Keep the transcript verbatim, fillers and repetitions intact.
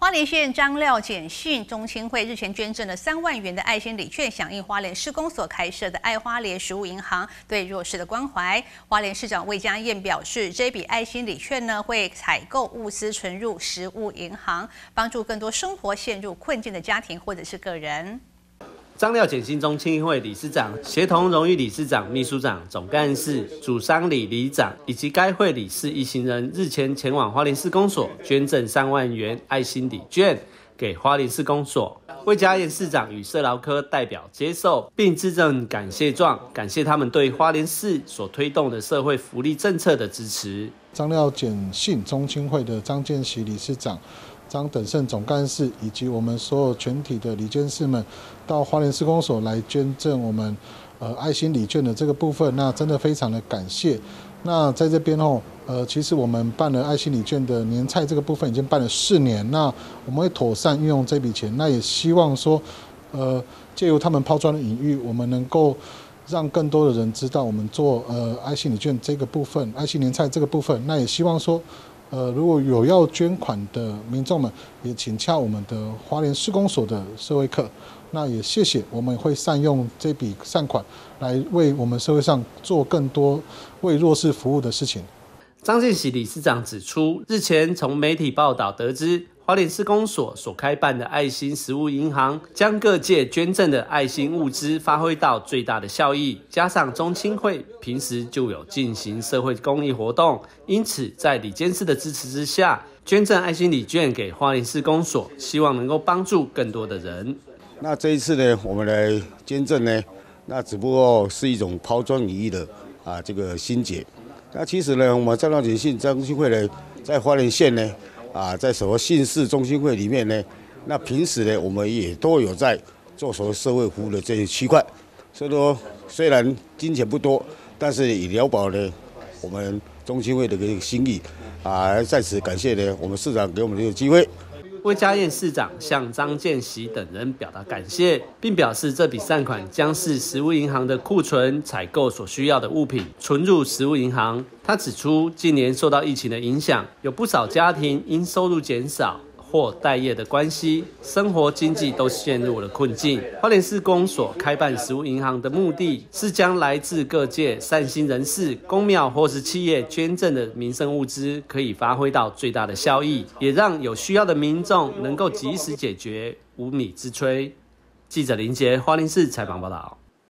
花莲县张廖简讯中青会日前捐赠了三万元的爱心礼券，响应花莲市公所开设的爱花莲食物银行对弱势的关怀。花莲市长魏家燕表示，这笔爱心礼券呢会采购物资存入食物银行，帮助更多生活陷入困境的家庭或者是个人。 张廖简讯中青会理事长协同荣誉理事长、秘书长、总干事、主商理理长以及该会理事一行人日前前往花莲市公所捐赠三万元爱心礼券给花莲市公所。魏家燕市长与社劳科代表接受，并致赠感谢状，感谢他们对花莲市所推动的社会福利政策的支持。 张廖简讯中青会的张建喜理事长。 张等胜总干事以及我们所有全体的理监事们，到花莲市公所来捐赠我们呃爱心礼券的这个部分，那真的非常的感谢。那在这边哦，呃，其实我们办了爱心礼券的年菜这个部分已经办了四年，那我们会妥善运用这笔钱，那也希望说，呃，借由他们抛砖的引玉，我们能够让更多的人知道我们做呃爱心礼券这个部分，爱心年菜这个部分，那也希望说。 呃，如果有要捐款的民众们，也请洽我们的花莲市公所的社会课。那也谢谢，我们会善用这笔善款，来为我们社会上做更多为弱势服务的事情。 张建喜理事长指出，日前从媒体报道得知，花莲市公所所开办的爱心食物银行，将各界捐赠的爱心物资发挥到最大的效益。加上中青会平时就有进行社会公益活动，因此在理监事的支持之下，捐赠爱心礼券给花莲市公所，希望能够帮助更多的人。 那这一次呢，我们来捐赠呢，那只不过是一种抛砖引玉的啊这个心结。 那其实呢，我们张廖简讯中青会呢，在花莲县呢，啊，在所谓县市中青会里面呢，那平时呢，我们也都有在做所谓社会服务的这些区块。所以说，虽然金钱不多，但是也聊饱了我们中青会的一个心意啊。在此感谢呢，我们市长给我们这个机会。 魏家燕市长向张建喜等人表达感谢，并表示这笔善款将是食物银行的库存采购所需要的物品存入食物银行。他指出，近年受到疫情的影响，有不少家庭因收入减少或待业的关系，生活经济都陷入了困境。花莲市公所开办食物银行的目的是将来自各界善心人士、公庙或是企业捐赠的民生物资，可以发挥到最大的效益，也让有需要的民众能够及时解决无米之炊。记者林杰花莲市采访报道。